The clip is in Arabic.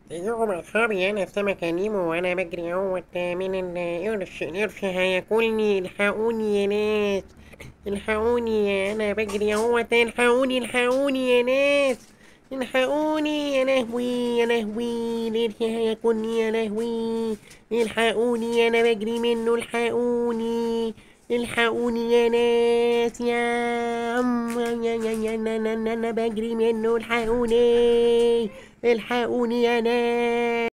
يوم أصحابي أنا سمكة نيمو وأنا بجري أهوت من القرش هياكلني، الحقوني يا ناس، الحقوني أنا بجري أهوت، الحقوني يا ناس، الحقوني يا لهوي يا لهوي، القرش هياكلني يا لهوي، الحقوني أنا بجري منه، الحقوني، الحقوني يا ناس، يا عم أنا بجري منه، الحقوني، الحقوني يا ناس.